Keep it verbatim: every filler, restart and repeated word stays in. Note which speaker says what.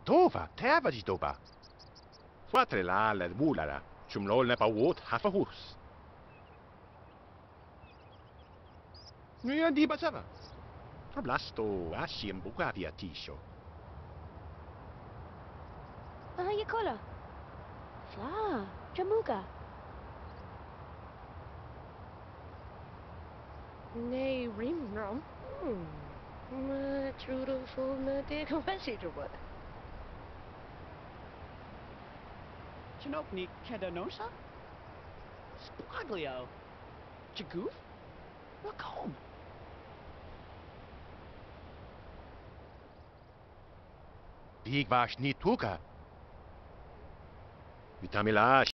Speaker 1: Tova, teva di doba. Fuatre la la bulara, chumlol na pawot hafa hus. Nuya di basava. Problasto asiem buka via tisho.
Speaker 2: Mahaya kola. Fla, jamuga. Nee, rimrom. Hmm. Ma trudo full na dig wasi drwa.
Speaker 3: Chinopni Kedanosa? Spaglio. Chagoof? Macomb.
Speaker 1: Big vash ni tuka. Vitamila